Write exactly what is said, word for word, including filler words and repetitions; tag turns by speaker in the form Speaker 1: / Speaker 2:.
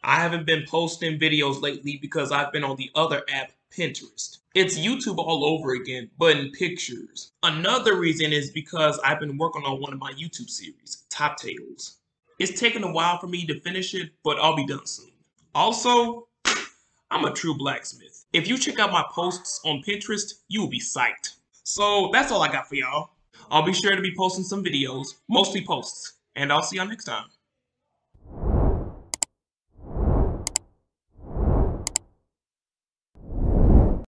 Speaker 1: I haven't been posting videos lately because I've been on the other app, Pinterest. It's YouTube all over again, but in pictures. Another reason is because I've been working on one of my YouTube series, Top Tales. It's taken a while for me to finish it, but I'll be done soon. Also, I'm a true blacksmith. If you check out my posts on Pinterest, you will be psyched. So that's all I got for y'all. I'll be sure to be posting some videos, mostly posts, and I'll see y'all next time.